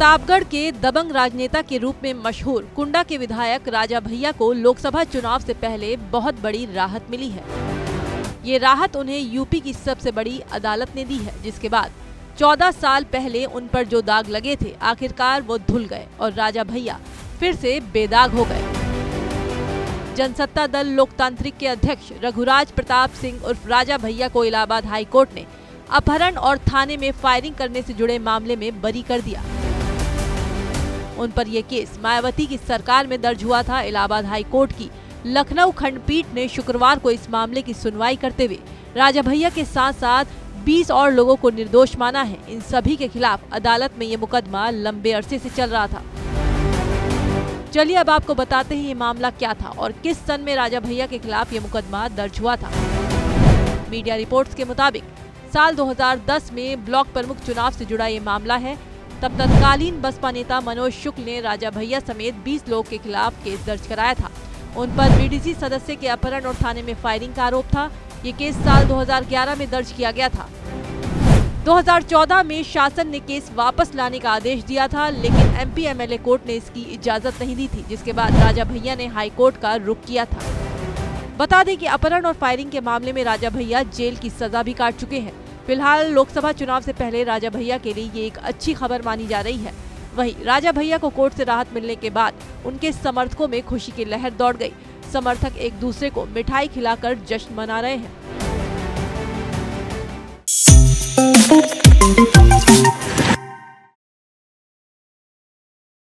प्रतापगढ़ के दबंग राजनेता के रूप में मशहूर कुंडा के विधायक राजा भैया को लोकसभा चुनाव से पहले बहुत बड़ी राहत मिली है। ये राहत उन्हें यूपी की सबसे बड़ी अदालत ने दी है, जिसके बाद 14 साल पहले उन पर जो दाग लगे थे आखिरकार वो धुल गए और राजा भैया फिर से बेदाग हो गए। जनसत्ता दल लोकतांत्रिक के अध्यक्ष रघुराज प्रताप सिंह उर्फ राजा भैया को इलाहाबाद हाई कोर्ट ने अपहरण और थाने में फायरिंग करने से जुड़े मामले में बरी कर दिया। उन पर यह केस मायावती की सरकार में दर्ज हुआ था। इलाहाबाद हाई कोर्ट की लखनऊ खंडपीठ ने शुक्रवार को इस मामले की सुनवाई करते हुए राजा भैया के साथ साथ 20 और लोगों को निर्दोष माना है। इन सभी के खिलाफ अदालत में ये मुकदमा लंबे अरसे से चल रहा था। चलिए अब आपको बताते हैं ये मामला क्या था और किस सन में राजा भैया के खिलाफ ये मुकदमा दर्ज हुआ था। मीडिया रिपोर्ट्स के मुताबिक साल 2010 में ब्लॉक प्रमुख चुनाव से जुड़ा ये मामला है। तब तत्कालीन बसपा नेता मनोज शुक्ल ने राजा भैया समेत 20 लोगों के खिलाफ केस दर्ज कराया था। उन पर बीडीसी सदस्य के अपहरण और थाने में फायरिंग का आरोप था। ये केस साल 2011 में दर्ज किया गया था। 2014 में शासन ने केस वापस लाने का आदेश दिया था, लेकिन एमपी एमएलए कोर्ट ने इसकी इजाजत नहीं दी थी, जिसके बाद राजा भैया ने हाई कोर्ट का रुख किया था। बता दें कि अपहरण और फायरिंग के मामले में राजा भैया जेल की सजा भी काट चुके हैं। फिलहाल लोकसभा चुनाव से पहले राजा भैया के लिए ये एक अच्छी खबर मानी जा रही है। वहीं राजा भैया को कोर्ट से राहत मिलने के बाद उनके समर्थकों में खुशी की लहर दौड़ गई। समर्थक एक दूसरे को मिठाई खिलाकर जश्न मना रहे हैं।